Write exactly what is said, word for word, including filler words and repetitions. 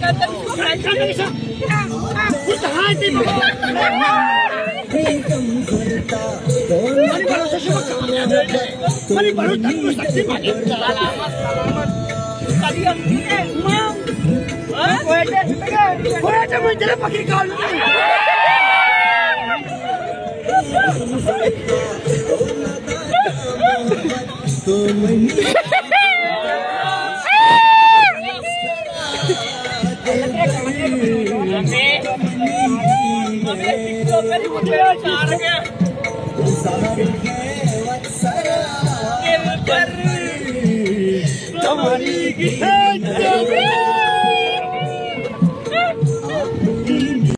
Mari baru tak saksi banyak. Selamat, selamat. Tadi yang ini, mau. Ah, kau ada, kau ada menjadi pakai kalu. Kembali kita.